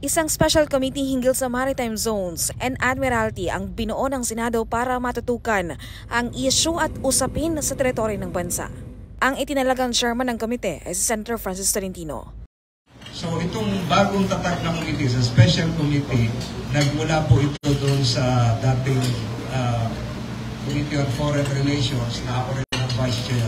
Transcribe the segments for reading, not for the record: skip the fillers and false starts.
Isang special committee hinggil sa maritime zones and admiralty ang binuo ng Senado para matutukan ang issue at usapin sa teritoryo ng bansa. Ang itinalagang chairman ng komite ay si Senator Francis Tolentino. So itong bagong tatag na committee, sa special committee, nagmula po ito doon sa dating Committee on Foreign Relations na ako rin ang Vice Chair.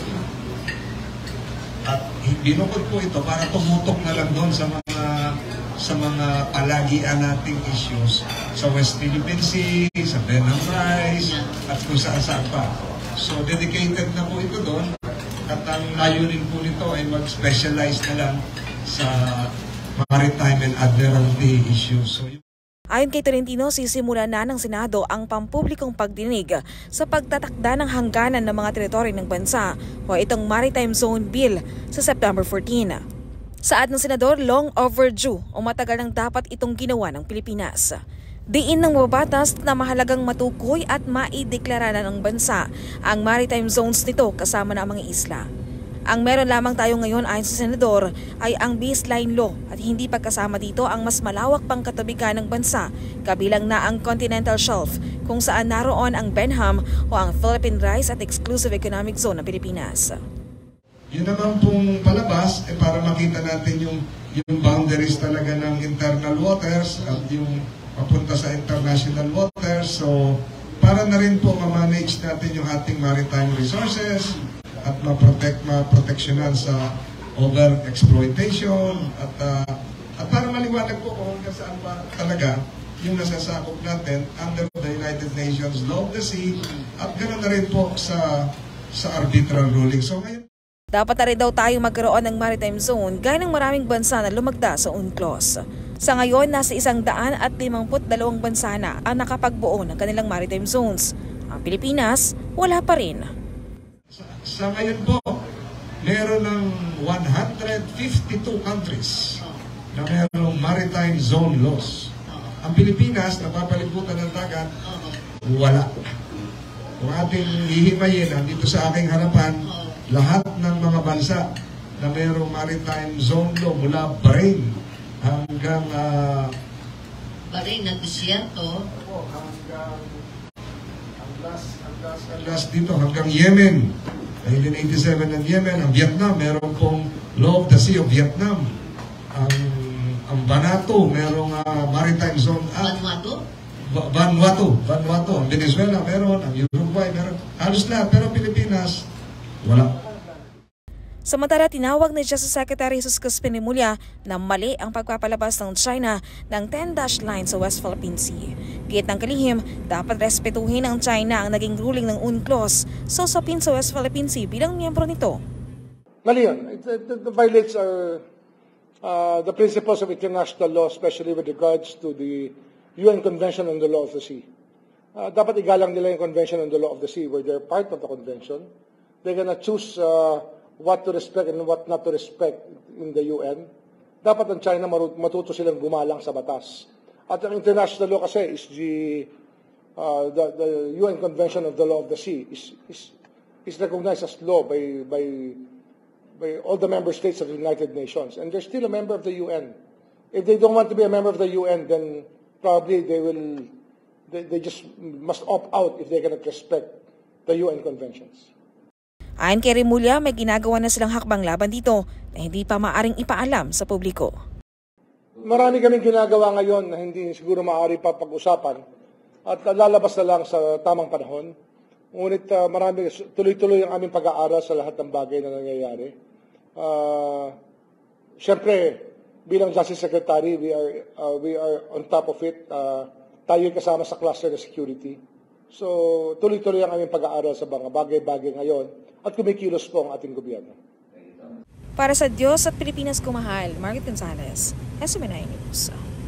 At binukod po ito para tumutok na lang doon sa mga palagian nating issues sa West Philippine Sea, sa Benham Rise, at kung saan pa. So dedicated na po ito doon at ang layunin po nito ay mag-specialize na lang sa maritime and admiralty issues. So, ayon kay Tolentino, sisimula na ng Senado ang pampublikong pagdinig sa pagtatakda ng hangganan ng mga teritoryo ng bansa o itong Maritime Zone Bill sa September 14. Saad ng Senador, long overdue o matagal nang dapat itong ginawa ng Pilipinas. Diin ng mababatas na mahalagang matukoy at maideklara na ng bansa ang maritime zones nito kasama na ang mga isla. Ang meron lamang tayo ngayon ayon sa Senador ay ang baseline law at hindi pagkasama dito ang mas malawak pang katabigan ng bansa kabilang na ang Continental Shelf kung saan naroon ang Benham o ang Philippine Rise at Exclusive Economic Zone ng Pilipinas. Yun naman pong palabas para makita natin yung boundaries talaga ng internal waters at yung papunta sa international waters. So para na rin po ma-manage natin yung ating maritime resources at ma-protectionan sa over-exploitation at para maliwanag po kung hanggang saan pa talaga yung nasasakop natin under the United Nations Law of the Sea at ganoon na rin po sa arbitral ruling. So ngayon, dapat na rin daw tayo magkaroon ng maritime zone gaya ng maraming bansa na lumagda sa UNCLOS. Sa ngayon, nasa 152 bansa na ang nakapagbuo ng kanilang maritime zones. Ang Pilipinas, wala pa rin. Sa ngayon po, meron ng 152 countries na mayroong maritime zone laws. Ang Pilipinas, napapalibutan ng dagat, wala. Kung ating hihimayin, dito sa aking harapan, lahat ng mga bansa na mayroong maritime zone law mula Bahrain hanggang Bahrain ng desierto, hanggang ang last dito hanggang Yemen. 1987 ng Yemen, ang Vietnam, meron pong Law of the Sea of Vietnam. Ang Vanuatu, merong maritime zone. Vanuatu. Ang Venezuela, meron. Ang Uruguay, meron. Halos lahat. Pero Pilipinas, wala. Samantala, tinawag ni Justice Secretary Jesus Crispin-Remulla na mali ang pagpapalabas ng China ng 10-dash line sa West Philippine Sea. Gayet ng kalihim, dapat respetuhin ng China ang naging ruling ng UNCLOS sa usapin sa West Philippine Sea bilang miyembro nito. Mali yun. It violates the principles of international law, especially with regards to the UN Convention on the Law of the Sea. Dapat igalang nila yung Convention on the Law of the Sea where they're part of the convention. They're gonna choose what to respect and what not to respect in the UN. Dapat ang China matuto silang gumalang sa batas. At ang international law kasi is the UN Convention of the Law of the Sea is recognized as law by all the member states of the United Nations, and they're still a member of the UN. If they don't want to be a member of the UN, then probably they just must opt out if they cannot respect the UN conventions. Ayon kay Remulla, may ginagawa na silang hakbang laban dito na hindi pa maaring ipaalam sa publiko. Marami kaming ginagawa ngayon na hindi siguro maaari pa pag-usapan at lalabas na lang sa tamang panahon. Ngunit marami, tuloy-tuloy ang aming pag-aaral sa lahat ng bagay na nangyayari. Siyempre, bilang Justice Secretary, we are on top of it. Tayo'y kasama sa cluster na security. So, tuloy-tuloy ang aming pag-aaral sa mga bagay-bagay ngayon at kumikilos po ang ating gobyerno. Para sa Diyos at Pilipinas kumahal, Margaret Gonzalez, SMNI News.